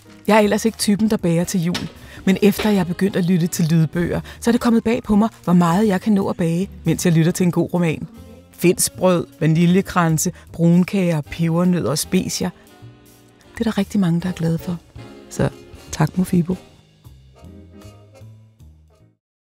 Jeg er ellers ikke typen, der bager til jul. Men efter jeg begyndte at lytte til lydbøger, så er det kommet bag på mig, hvor meget jeg kan nå at bage, mens jeg lytter til en god roman. Findsbrød, vaniljekranse, brunkager, pebernødder og specier. Det er der rigtig mange, der er glade for. Så tak, Mofibo.